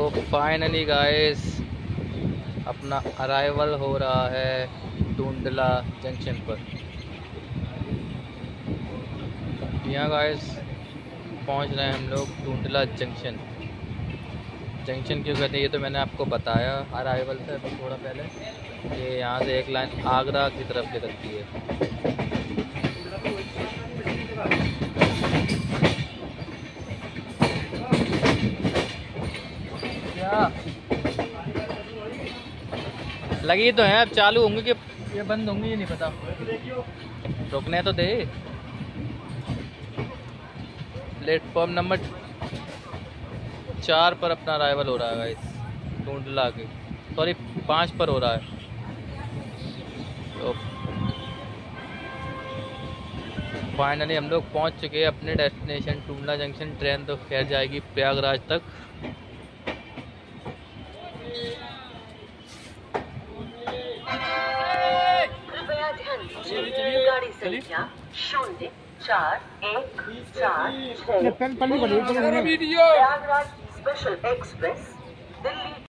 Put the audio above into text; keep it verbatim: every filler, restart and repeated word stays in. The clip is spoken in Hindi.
तो फाइनली गाइस अपना अराइवल हो रहा है टुंडला जंक्शन पर। यहाँ गाइस पहुँच रहे हैं हम लोग टुंडला जंक्शन। जंक्शन क्यों कहते हैं ये तो मैंने आपको बताया अराइवल से अभी थोड़ा पहले। ये यहाँ से एक लाइन आगरा की तरफ निकलती है। क्या लगी तो है, अब चालू होंगे कि ये बंद होंगे ये नहीं पता। रुकने तो दे। प्लेटफॉर्म नंबर चार पर अपना अराइवल हो रहा है गाइस टुंडला के, सॉरी पाँच पर हो रहा है। तो फाइनली हम लोग पहुंच चुके हैं अपने डेस्टिनेशन टुंडला जंक्शन। ट्रेन तो खैर जाएगी प्रयागराज तक। कृपया ध्यान दीजिए गाड़ी संख्या शून्य चार एक चार छः प्रयागराज स्पेशल एक्सप्रेस दिल्ली